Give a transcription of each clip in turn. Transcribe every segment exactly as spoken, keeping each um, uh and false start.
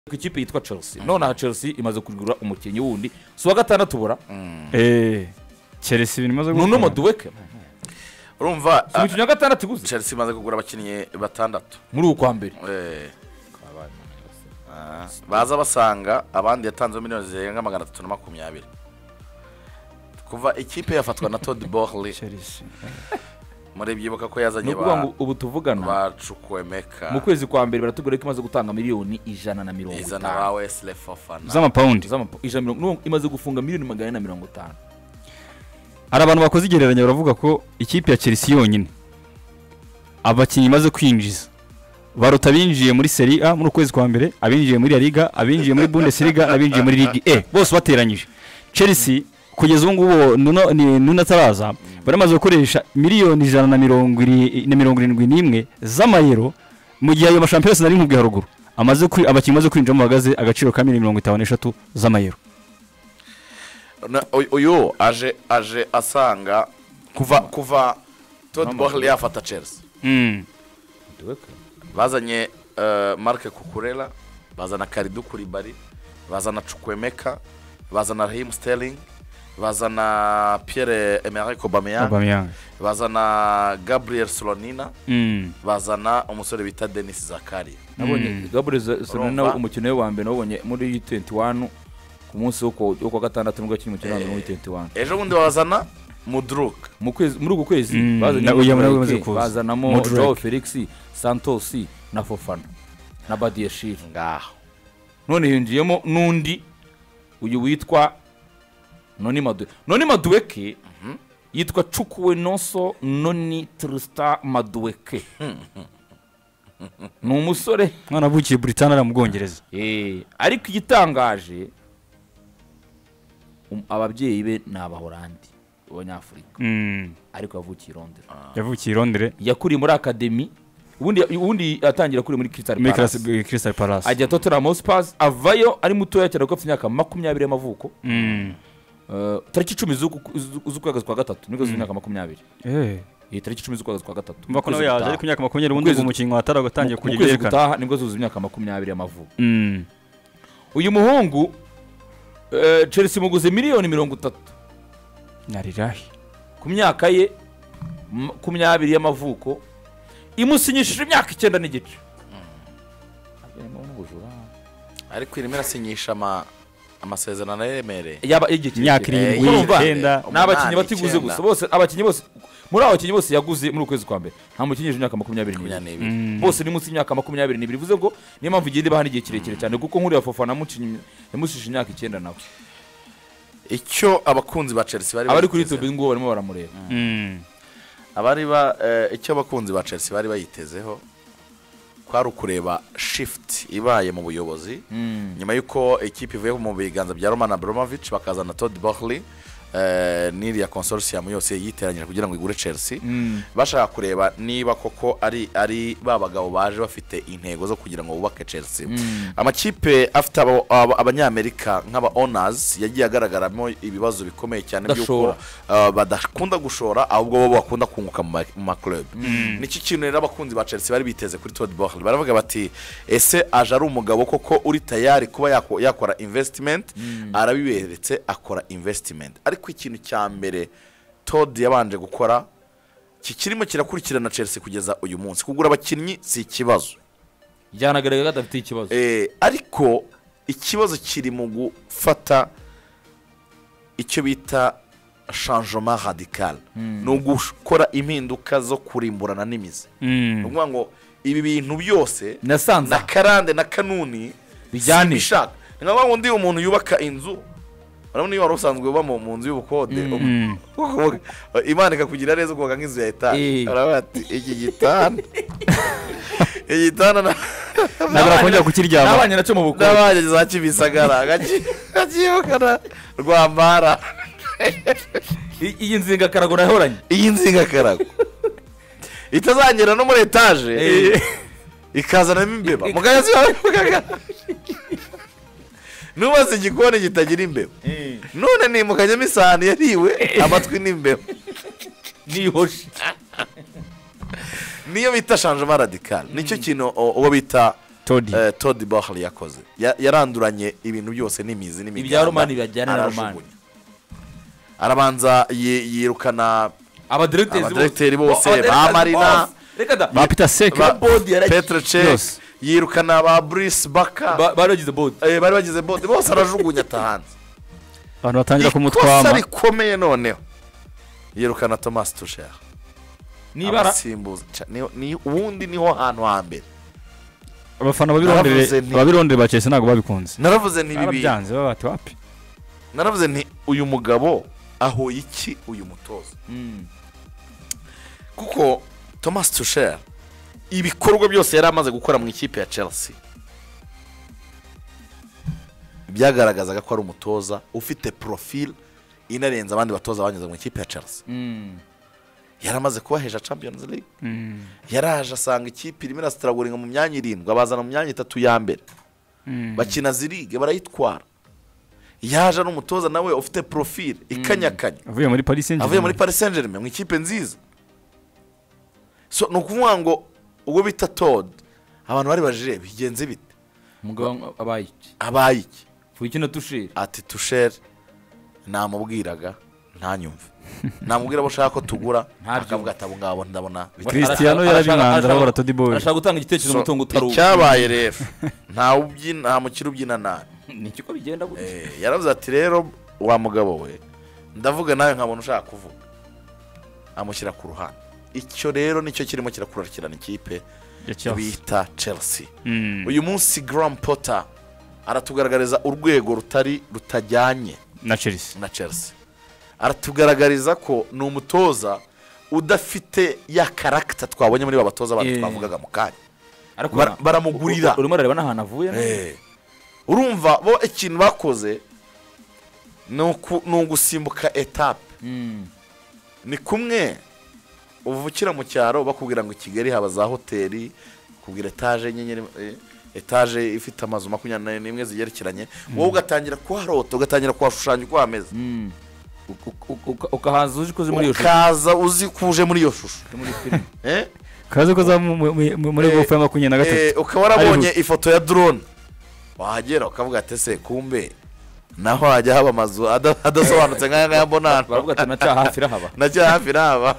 ku ikipe yitwa Chelsea none aha Chelsea imaze kugura umukinnyi wundi so wa gatandatu bura eh Chelsea bimaze gukora Nuno Madueke urumva umukinnyi wa gatandatu guze Chelsea imaze kugura abakinnyi batandatu muri uko mbere eh baza basanga abandi yatanze miliyoni zirenga magana atatu na makumyabiri kuva ikipe yafatwa na Todd Boehly Chelsea muri byibuka ko yazanye ba ubu tuvugana bacukwemeka mu kwezi kwa mbere baratugura ko imaze gutanga miliyoni ijana na mirongo itanu izana ba Wesley Fofana zama pound ijana no imaze gufunga miliyoni magana na mirongo itanu. Hari abantu bakoze igereranya baravuga ko ikipe ya Chelsea yonyine abakinnyi imaze kwinjiza baruta binjiye muri Serie A muri kwezi kwa mbere abinjiye muri La Liga abinjiye muri Bundesliga abinjiye muri Ligue E bose bateranyije. Chelsea kugeza ubu ngubu nuno ni nuna taraza baramaze gukoresha miliyoni ijana na mirongo irindwi n'imwe z'amayero mu gihe ayo mashampiyona nari nkubwiye haruguru amaze kuri abakinnyi maze kwinjira mu bagaze agaciro ka miliyoni mirongo itanu n'eshatu z'amayero. Uyu aje aje asanga kuva kuva Todd Boehly yafata Chelsea mm bazanye uh, Marc Cucurella bazana Kalidou Koulibaly bazana Chukwemeka bazana Raheem Sterling bazana Pierre-Emerick Aubameyang bazana Gabriel Slonina mm bazana umusore bita Denis Zakaria nabonye mm. Gabriel Slonina umukino we wa mbere nabonye muri U twenty one ku munsi wo kwa gatandatu nubwo kintu cyane muri U twenty one ejo bundi bazana Mudruk mu kwezi muri uko kwezi mm. bazanye bazanamo Joao Felix Santos na Fofana na Badiashile ngaho none hinjiyemo nundi uyu witwa Noni Madueke Noni Madueke mm -hmm. yitwa Chukwe Noso Noni Trista Madueke ni umusore mwana bukiye Britania ra mu Bwongereza eh ariko igitangaje um, ababyeyi be n'abahorandi abanyafrika mm ariko yavukiye Londres yavukiye Londres yakuri muri academy ubundi ubundi atangira kuri muri Crystal Palace Crystal Palace ajya Tottenham Hotspur avayo ari mutoya cyane ko afite imyaka makumyabiri y'amavuko mm Uh, tariki icumi z'ukwezi kwa gatatu niko z'imyaka makumyabiri eh iyi tariki icumi z'ukwezi kwa gatatu mbako nawe yaje ari ku myaka makumyabiri ubundi umukingo watara gutangiye kugigereka gutaha nibwo zuzuza imyaka makumyabiri y'amavuko mm uyu muhungu uh, Chelsea muguze miliyoni mirongo itatu narirahi ku myaka ye makumyabiri y'amavuko imusinyishije imyaka icyenda n'igice ariko irimo irasinyisha ama amasezerano yemereye yaba igihe imyaka icyenda n'abakinnyi batiguze gusa bose abakinnyi bose muri abo bakinnyi bose yaguze muri ukwezi kwa mbere nta mukinnyi imyaka makumyabiri n'ibiri bose ni munsi y'imyaka makumyabiri n'ibiri bivuze ngo niyo mpamvu igenda bahana igihe kirekire cyane kuko nkuri ya Fofana mukinnyi yamushije imyaka icyenda nawe icyo abakunzi ba Chelsea bari abari kuri YouTube ngo barimo baramureba abari ba icyo abakunzi ba Chelsea bari bayitezeho kwari ukureba shift ibaye mu buyobozi nyuma yuko equipe ivuye mu biganza bya Roman Abramovich bakazana Todd Boehly eh n'iriya consortium yose yiteranyije kugira ngo igure Chelsea bashaka kureba niba koko ari ari babagabo baje bafite intego zo kugira ngo bubake Chelsea amakipe afite abanyamerika nk'aba owners yagiye agaragaramo ibibazo bikomeye cyane byuko badakunda gushora ahubwo bo bakunda kunguka mu ma club niki kintu rero abakunzi ba Chelsea bari biteze kuri Todd Boehly baravuga bati ese aje ari umugabo koko uri tayari kuba yakora investment arabiberetse akora investment ariko ikintu cya mbere Todd yabanje gukora kikirimo kirakurikirana Chelsea kugeza uyu munsi kugura abakinnyi si ikibazo byanagaragaye gadafite ikibazo eh ariko ikibazo kiri mu gufata icyo bita changement radical no gukora impinduka zo kurimburana n'imizi n'ubwo ngo ibi bintu byose nasanze na karande na kanuni bijyane bishaka ngaba ngo ndi umuntu yubaka inzu Arabona iyo warusanzwe uba mu nzu y'ubukode Imana ikakugira neza ukoga nk'inzu ya etaje araba ati iki gitanda igitanda nabara kongera kukiryama nabanye naco mu bukode nabanye za kibisagara gakiyokana rwambara iyi nzinga karago nahoranye iyi nzinga karago itazangera no muri etaje ikazana imbeba mugayazi mugaga nubaze igikoni gitagira imbeba none ni mukajyamo isahani yariwe amatwi n'imbeba nihoshe niyo bita changement radical nicyo kintu uwo bita Todd Boehly yakoze yaranduranye ibintu byose n'imizi n'imiganda ibya Romani bajyana na Romani arabanza yirukana abadirecteurs bose ba Marina ba Peter Sek Petr Cech yirukana ba Brice Baka baragize board eh bari bagize board bose arajugunya tahanze abantu batangira kumutwama ikosa rikomeye noneho yirukana Thomas Tuchel nibara simbuza ni ubundi niho hantu hambere abafana babirondere babirondere ba Chelsea nago babikunze naravuze nti bibi byanze babati wapi naravuze nti uyu mugabo aho iki uyu mutoza kuko Thomas Tuchel ibikorwa byose yari amaze gukora mu ikipe ya Chelsea byagaragazaga ko ari umutoza ufite profile inarenza abandi batoza banyuze mu ikipe ya Chelsea yaramaze kubaheja Champions League yaraje asanga ikipe irimo irastruggling mu myanya irindwi abazana mu myanya itatu ya mbere bakina ziriga barayitwara yaje n'umutoza nawe ufite profile ikanyakanya avuye muri Paris Saint-Germain avuye muri Paris Saint-Germain mu ikipe nziza so nukuvuga ngo ubwo bita Todd abantu bari bajire bigenze bite mugabo abayiki abayiki fukina Tuchel ati Tuchel namubwiraga ntanyumve namubwira boshaka ko tugura akavuga ati abo ngabo ndabona Cristiano yarabimwandara bara Todd Boehly arashaka gutanga igitekerezo mutungo utaruka cyabaye rero nta ubyina nta mukiri ubyina nabi niki ko bigenda gute eh yaravuze ati rero wa mugabo we ndavuga nawe nkabona ushaka kuvuga amushyira ku ruhande icyo rero nicyo kirimo kirakurarikirana ikipe bita Chelsea uyu munsi Graham Potter aratugaragariza urwego rutari rutajyanye na Chelsea na Chelsea aratugaragariza ko ni umutoza udafite ya character twabonye muri babatoza abantu twavugaga mu kanya baramugurira urimo rareba n'ahantu avuye eh urumva bo ikintu bakoze no gusimbuka etape ni kumwe uvukira mu cyaro bakubwira ngo Kigali haba za hoteli kubwira etage nyenyeri etage ifite amazu makumyabiri n'imwe zigerekeranye wowe ugatangira kuharota ugatangira kuhashushanya uko hameze ukahaza uzi kuze muri iyo shusho ukaza uzi kuje muri iyo shusho eh kaza ko za muri bofa makumyabiri na gatatu eh ukaba warabonye ifoto ya drone wahagera ukavuga ati se kumbe naho hajya haba amazu adasobanutse nkaya nkaya mbona baravuga ati naca hafi rahaba naca hafi rahaba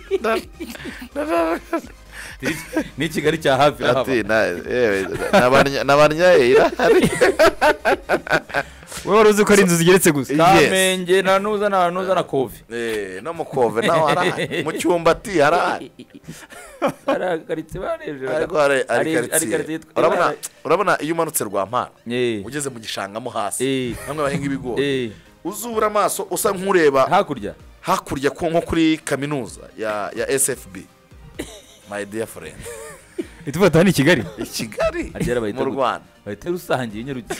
ni Kigali cya hafi rahaba ati na nabanya irahari wewe uruzi ko ari inzu zigeretse gusa Kamenge na nuza na nuza na Kove eh no mu Kove naho arahari mu cyumba ati harahari aragaritse bareje ari ari urabona urabona iyo umanutse Rwampara ugeze mu gishangamo hasi bamwe bahinga ibigori uzura amaso usa nkureba hakurya hakurya ko nko kuri kaminuza ya ya S F B my dear friend itufata ni Kigali Kigali mu Rwanda bahita rusangiye nyeruki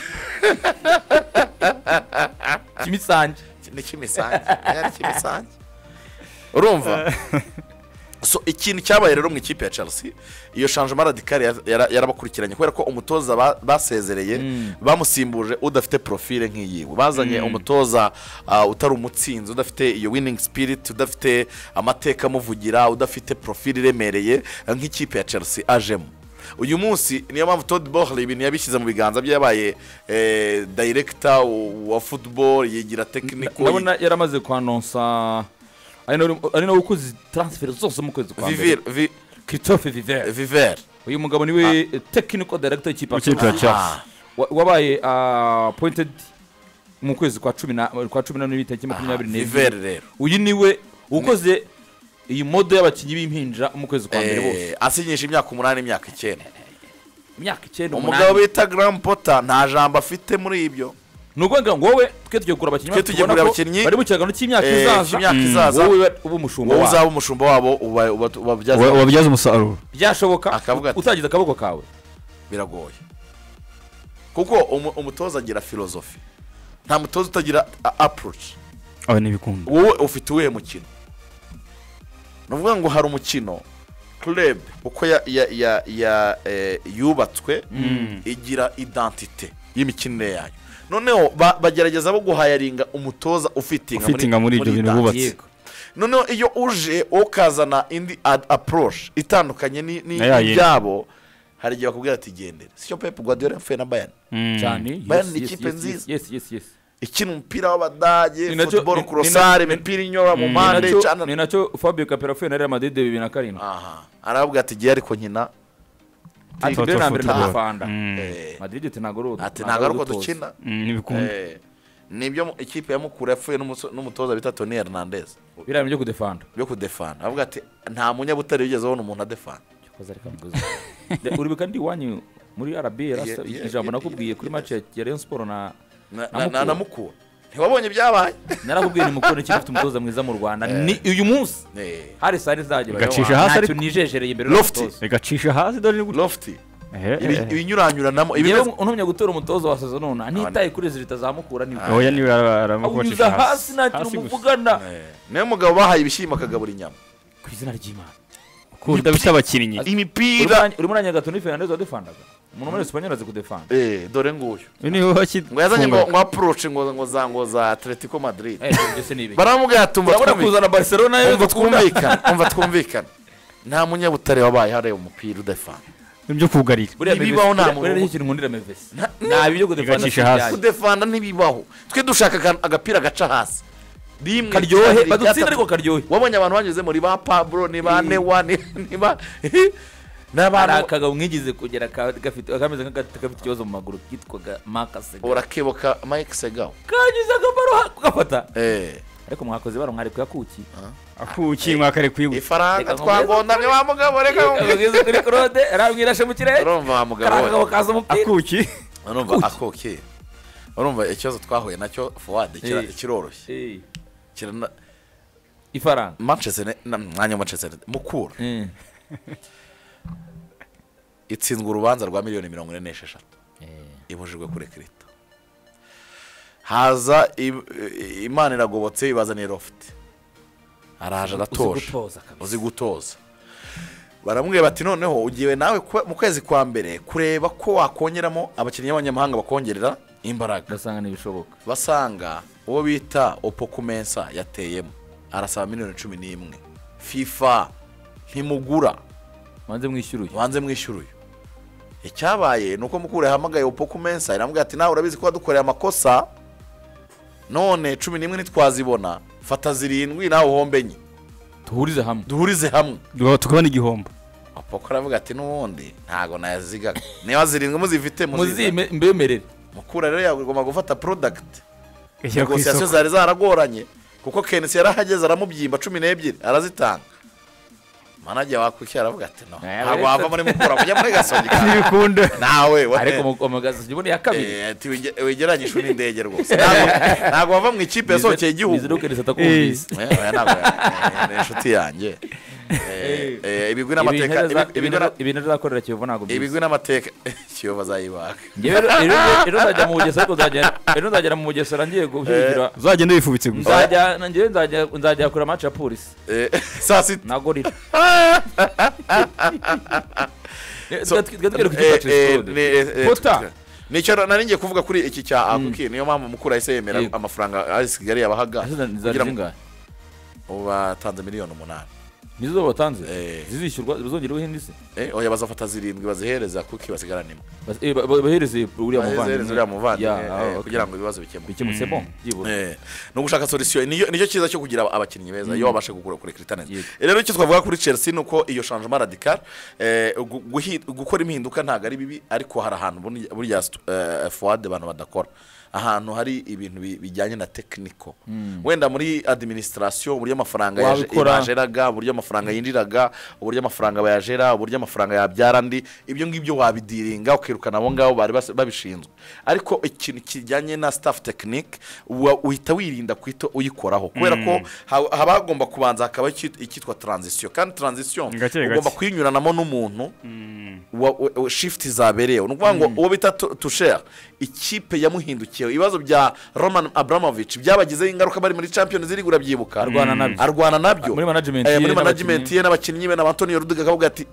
kimisange ni kimisange yari kimisange urumva so ikintu cyabaye rero mu ikipe ya Chelsea iyo changement radical yarabakurikiranye kubera ko umutoza basezereye bamusimbuje udafite profile nk'iyiwe bazanye umutoza utari umutsinzi udafite iyo winning spirit udafite amateka muvugira udafite profile iremereye nk'ikipe ya Chelsea ajemo uyu munsi niyo mpamvu Todd Boehly ibintu yabishyize mu biganza by'abaye director wa football yigira technical nabona yaramaze kwanonsa ari no gukoza transfer zose mu kwezi kwa mbere Vivir Christophe Vivir Vivir uyu mugabo niwe technical director y'ikipe wabaye appointed mu kwezi kwa cumi na kwa cumi na n'ibiri tariki makumyabiri n'ebyiri Vivir rero uyu niwe ukoze iyi modo y'abakinyi b'impinja mu kwezi kwa mbere bose asinyisha imyaka umunani imyaka icyenda imyaka icyenda umugabo bita Graham Potter nta jambo afite muri ibyo nuko ngo wowe twe tugiye kugura abakinyi abakinyi bari mu kiragano cy'imyaka izaza imyaka izaza wowe ubu mushumba wabo uzaba umushumba wabo ubabyaza ubabyaza umusaruro byashoboka utagize akaboko kawe biragoye kuko umutoza agira philosophy nta mutoza utagira approach aho nibikunda wowe ufite uwe mukino nuvuga ngo hari umukino club uko ya ya ya yubatswe igira identité y'imikinire yayo noneho bagerageza bo guhayaringa umutoza ufitinga muri ibyo bintu bubatse noneho iyo uje ukazana indi approach itandukanye n'ibyabo hari igihe bakubwira ati gendera sicyo Pep Guardiola yafuye na Bayern cyane Bayern ni ikipe nziza yes yes yes ikina umupira w'abadage football crossare imipira inyora mu mpande cyane ni nacyo Fabio Capello yafuye na Real Madrid bibiri na karindwi aha aravuga ati giye ariko nkina ati mbere na mbere ndafanda Madrid ati nagoro ati nagaruko dukina nibyo ikipe ya Mukura yafuye n'umutoza bita Tony Hernandez biramo byo kudefanda byo kudefanda avuga ati nta munyabutare yigeze abona umuntu adefanda Yakoze ariko mbuze uri kandi wanyu muri Arabia rasa ijambo nakubwiye kuri match ya Rayon Sport na na na Mukura ntiwabonye byabaye narakubwiye ni Mukura cyane ufite umutoza mwiza mu Rwanda ni uyu munsi hari sare zaje gacisha hasi ariko nijejereye imbere Lofty gacisha hasi dore Lofty ibinyuranyuranamo ibize untumye gutora umutoza wa season none nitaye kuri zita zamukura ni oya ni aramukocisha hasi nakira umuvugana niyo mugabo bahaye ibishima akagabura inyama ku izina ry'Imana kunda bishabakinnyi imipira uri muri Nyagato ni Fernandez wadefandaga umuntu muri Espanyol azi kudefanda eh dore nguyu niho bakid ngo yazanye ngo ngo approach ngo ngo za ngo za Atletico Madrid eh byose nibi baramubwira tumva kuzana Barcelona yo twumvikana umva twumvikana nta munyabutare wabaye hare umupira udefanda ibyo kugarira bibaho nta muntu uri ikintu nkundira Memphis nta byo kudefanda kudefanda ntibibaho twe dushaka agapira gaca hasi rimwe karyohe badutsinda ariko karyohe wabonye abantu banyuze muri ba Pablo ni ba Newa ni ba n'abantu akagabo mwigize kugera gafite akameze nk'agafite ikibazo mu maguru kitwaga Marcus urakebuka Mike Segao kanyuze agaparo gafata eh ariko mwakoze baro mwari kuyakuki akuki mwakare kwibu ifaranga twagondamye wa mugabo reka ngeze kuri Claude arabwirashe mu kirere urumva wa mugabo kaza umupira akuki urumva akuki urumva ikibazo twahuye nacyo Fuad kiroroshye kirana ifaranga Manchester mwanya Manchester Mukura itsinzwe urubanza rwa miliyoni mirongo ine n'esheshatu ibujijwe kuri kirita haza Imana iragobotse ibazaniye Lofty araje aratosha uzi gutoza baramubwiye bati noneho ugiye nawe mu kwezi kwa mbere kureba ko wakongeramo abakinnyi b'abanyamahanga bakongerera imbaraga basanga nibishoboka basanga uwo bita Opokumensa yateyemo arasaba miliyoni cumi n'imwe FIFA ntimugura wanze mwishyuruye wanze mwishyuruye icyabaye nuko Mukura yahamagaye Opokumensa iramubwira ati nawe urabizi ko wadukoreye amakosa none cumi n'imwe nitwazibona fata zirindwi nawe uhombenye duhurize hamwe duhurize hamwe tukabona igihombo Apoko aravuga ati n'ubundi ntago nayazigaga niba zirindwi muzifite muzime mbemerere Mukura rero yagomba gufata product negociation zari zaragoranye kuko Kenesi yarahageze aramubyimba cumi n'ebyiri arazitanga manager wakwiki aravuga ati no ntago wava muri Mukura kujya muri Gasogi nibikunda nawe ariko mu Gasogi ibone ya kabiri ati wegeranyishe n'indege rwose ntago wava mu ikipe yasokeye igihugu bizero Kenesi atakumvise oya ntago inshuti yanjye ibigwi n'amateka ibintu zakorera Kiyovu ntago ibigwi n'amateka Kiyovu azayibaka ngewe rero nzajya mu Bugesera ariko nzajya rero nzajya mu Bugesera ngiye gushyigikira uzagenda wifubitse gusa nzajya ngewe nzajya nzajya kura match ya Police saa sita na Gorilla Pota nicyo nari ngiye kuvuga kuri iki cya Akuki niyo mpamvu Mukura yahise yemera amafaranga asigaye yabahaga kugira ngo uba tanze miliyoni umunani nizo batanze zizishyurwa bizongereho hindi se eh oya bazafata zirindwi bazihereza Kuki basigarana imwe bahereze uriya muvandi uriya muvandi kugira ngo ibibazo bikemuke bikemutse bon byibura eh no gushaka solution niyo niyo kiza cyo kugira abakinnyi beza iyo babashe gukura kuri Cristiano rero icyo twavuga kuri Chelsea nuko iyo changement radical eh gukora impinduka ntago ari bibi ariko hari ahantu burya Fuad abantu badakora ahantu hari ibintu bijyanye na technical wenda muri administration buryo amafaranga yajeraga buryo amafaranga yinjiraga buryo amafaranga bayajera buryo amafaranga yabyara ndi ibyo ngibyo wabidiringa ukirukana abo ngabo bari babishinzwe ariko ikintu kijyanye na staff technique uhita wirinda kwito uyikoraho kubera ko habagomba kubanza hakaba ikitwa transition kandi transition ugomba kwinyuranamo n'umuntu shift zabereye nukuvuga ngo uwo bita Tuchel ikipe yamuhindukiye ibibazo bya Roman Abramovich byabagize ingaruka bari muri Champions League urabyibuka arwana nabyo arwana nabyo muri management muri management ye n'abakinnyi be na Antonio Rudiger akavuga ati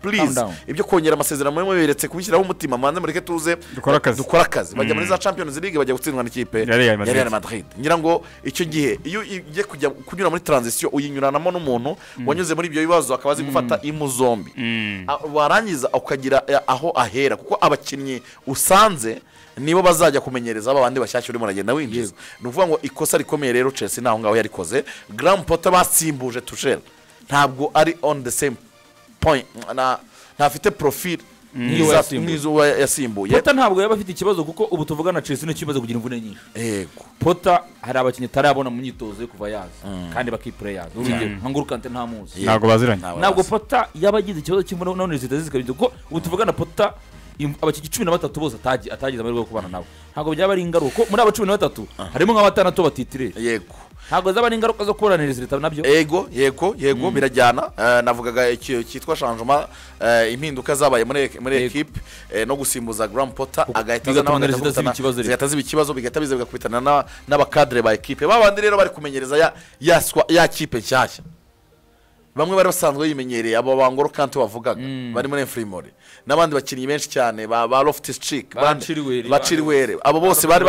please ibyo kongera amasezerano mwe beretse kubishyiraho umutima manze mureke tuze dukora akazi dukora akazi bajya muri za Champions League bajya gutsindwa n'ikipe ya Real Madrid ngira ngo icyo gihe iyo ugiye kujya kunyura muri transition uyinyuranamo n'umuntu wanyuze muri ibyo bibazo akabazi gufata imu zombi warangiza ukagira aho ahera kuko abakinnyi usanze nibo bazajya kumenyereza abandi bashyashya urimo uragenda winjiza ni ukuvuga ngo ikosa rikomeye rero Chelsea naho ngaho yarikoze Graham Potter basimbuje Tuchel ntabwo ari on the same point na ntafite profil nizo yasimbuye Potter ntabwo yaba afite ikibazo kuko ubu tuvugana Chelsea no kibazo kugira imvune nyinshi yego Potter hari abakinnyi tarabona mu myitozo yo kuva yaza kandi bakiplayers urugero nkangurukante nta muzi ntabwo baziranye ntabwo Potter yabagize ikibazo cy'imvune none zitazi zikabije kuko ubu tuvugana Potter abakinnyi cumi na batatu bose atagize amahirwe yo kubana nabo ntabwo byaba ari ingaruka muri aba cumi na batatu harimo nka batandatu batitire yego ntabwo zaba ari ingaruka zo kuburaniriza leta nabyo yego yego yego birajyana navugaga cyitwa changement impinduka zabaye muri muri equipe no gusimbuza Graham Potter agahita zigahita ziba ikibazo bigahita biza bigakubitana n'abakadre ba equipe babandi rero bari kumenyereza ya kipe nshyashya bamwe bari basanzwe yimenyereye abo bangoro kantu bavugaga bari muri Infirmary nabandi bakinnyi benshi cyane ba Loftus Cheek baciriwere abo bose bari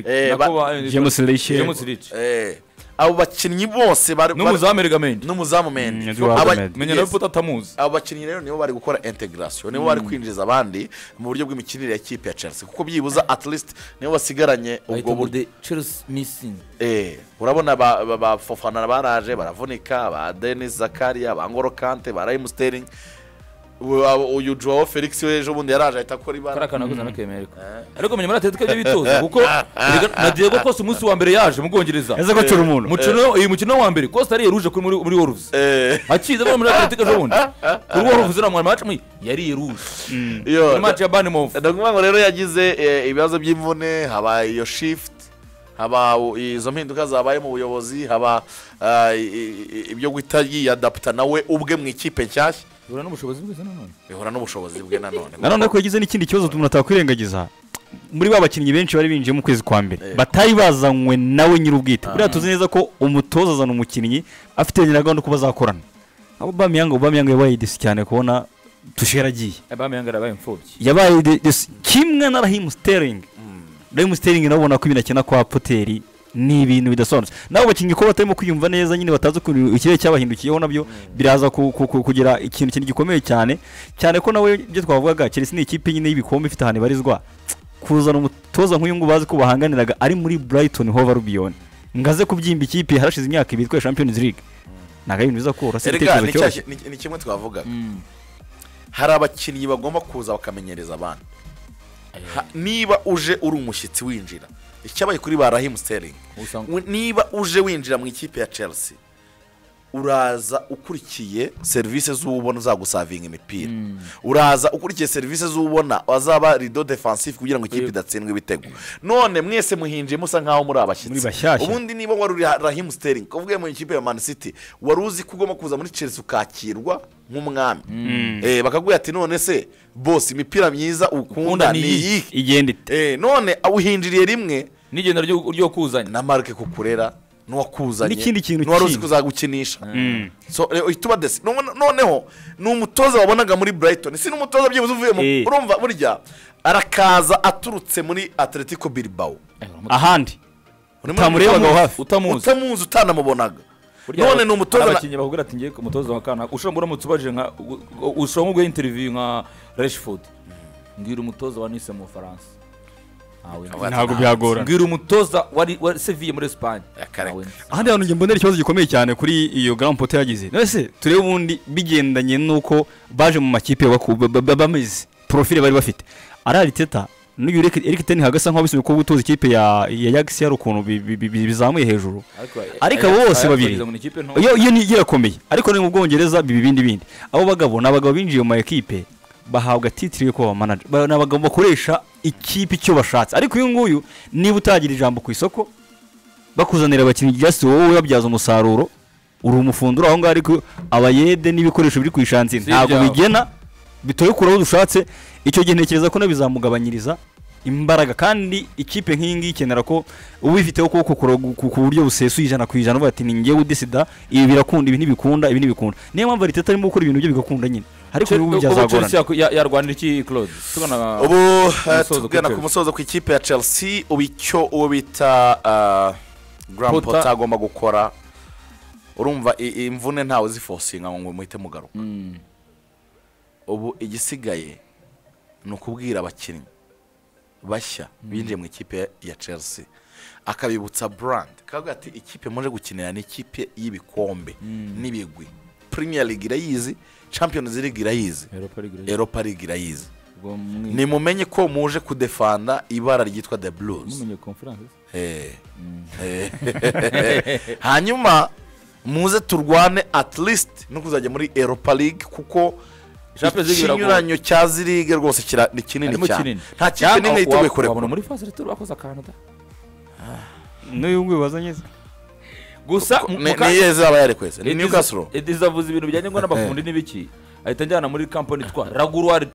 James Leach eh abo bakinnyi bose bari n'umuzamu Regament n'umuzamu Mendy menya no Potter atamuzi abo bakinnyi rero nibo bari gukora integration nibo bari kwinjiza abandi mu buryo bw'imikinire ya kipe ya Chelsea kuko byibuza at least nibo basigaranye ubwo buryo Chelsea missing eh urabona ba Fofana baraje baravunika ba Denis Zakaria ba Ngolo Kante ba Raheem Sterling uyu Joao Felix ejo bundi yaraje ahita akora ibara karakana guza nakemereka ariko menya muri Atletico byo bitoza kuko na Diego Costa umunsi wa mbere yaje mu Bwongereza eze ko cura umuntu mukino uyu mukino wa mbere Costa yari ruje muri muri Wolves akiza muri Atletico ejo bundi kuri Wolves na mu match yari ruje yo match ya Bournemouth ndaguma ngo rero yagize ibibazo by'imvune haba iyo shift haba izo mpinduka zabaye mu buyobozi haba ibyo guhita yiyadapta nawe ubwe mu ikipe nshyashya bihura n'ubushobozi bwe nanone bihura n'ubushobozi bwe nanone nanone ko yagize n'ikindi kibazo umuntu atakwirengagiza muri ba bakinnyi benshi bari binjiye mu kwezi kwa mbere batari bazanywe nawe nyir'ubwite buriya tuzi neza ko umutoza azana umukinnyi afite gahunda ko bazakorana abo Bamiyanga Bamiyanga yabaye disi cyane kubona Tuchel agiye Bamiyanga yabaye imfubyi yabaye kimwe na Raheem Sterling Raheem Sterling nabona ko ibintu akina kwa Potter ni ibintu bidasobanutse nabo bakinnyi ko batarimo kwiyumva neza nyine batazi ko ikirere cyabahindukiyeho nabyo biraza kugira ikintu kintu gikomeye cyane cyane ko nawe byo twavugaga Chelsea ni ikipe nyine y'ibikombe ifite ahantu ibarizwa kuzana umutoza nk'uyu ngo bazi ko bahanganiraga ari muri Brighton Hove Albion ngaze kubyimba ikipe harashize imyaka ibiri twa Champions League naga ibintu biza kora se ibitekerezo cyo ni kimwe twavugaga hari abakinnyi bagomba kuza bakamenyereza abandi niba uje uri umushyitsi winjira icyabaye kuri ba Raheem Sterling niba uje winjira mu ikipe ya Chelsea uraza ukurikiye service z'ubona uzagusavinga imipira uraza ukurikiye service z'ubona wazaba rido defensive kugira ngo ikipe idatsindwe ibitego none mwese muhinje musa nkaho muri abashyitsi ubundi niba wari Raheem Sterling kuvuge mu ikipe ya Man City wari uzi kugoma kuza muri Chelsea ukakirwa nk'umwami eh bakaguye ati none se boss imipira myiza ukunda ni igenda eh none awuhinjiriye rimwe n'igenda ryo kuzanya na marke kukurera nuwakuzanye n'ikindi kintu n'uwari uzi kuzagukinisha so ituba desi noneho ni umutoza wabonaga muri Brighton si n'umutoza byibuze uvuyemo urumva burya arakaza aturutse muri Atletico Bilbao ahandi utamurebaga hafi utamuzi utamuzi utanamubonaga none ni umutoza abakinnyi bakubwira ati ngiye umutoza wa kana ushobora muramutse ubaje nka ushobora nko interview nka Rashford ngira umutoza wa Nice mu Faransa ntabwo byagora ngira umutoza wari Sevilla muri Espagne ahandi hantu mbonera ikibazo gikomeye cyane kuri iyo Graham Potter yagize nese turebe ubundi bigendanye nuko baje mu makipe bameze profile bari bafite arari teta n'uyu Eric Ten Hag asa nkaho bisubiye ko gutoza ikipe ya Ajax yari ukuntu bizamuye hejuru ariko bose babiri iyo iyo ni irakomeye ariko ni mu Bwongereza bibi bindi bindi abo bagabo nabagabo binjiye mu equipe bahabwa titire ko manager nabagabo bakoresha ikipe icyo bashatse ariko uyu nguyu niba utagira ijambo ku isoko bakuzanira abakinnyi just wowe babyaza umusaruro uri umufundura aho ngaho ariko abayede n'ibikoresho biri ku ishansi ntabwo bigena bitoye kuraho dushatse icyo gihe ntekereza ko nabizamugabanyiriza imbaraga kandi ikipe nk'ingi ikenera ko ubifiteho ko ku buryo busesuye ijana ku ijana uvuga ati ni ngewe udesida ibi birakunda ibi ntibikunda ibi ntibikunda niyo mpamvu Arteta arimo gukora ibintu bye bigakunda nyine ariko ubu byazagorana yarwanira iki Claude tugana ubu tugana ku musozo ku ikipe ya Chelsea ubu icyo uwo bita Graham Potter agomba gukora urumva imvune ntawe zifosinga ngo muhite mugaruka ubu igisigaye ni ukubwira abakinnyi bashya binjiye mu ikipe ya Chelsea akabibutsa brand kavuga ati ikipe muje gukinira ni ikipe y'ibikombe n'ibigwi Premier League irayizi Champions League irayizi Europa League irayizi ni mumenye ko muje kudefanda ibara ryitwa The Blues eh hanyuma muze turwane at least no kuzajya muri Europa League kuko ikinyuranyo cya zirige rwose kira ni kinini cyane nta kipe nimwe yiteguye kureba muri phase retour bakoze akantu da n'uyu ngwe wazanyeze gusa ni yeze aba yarekwese ni Newcastle izavuza ibintu bijyanye ngo n'abafundi n'ibiki ahita njyana muri company twa Raguruwari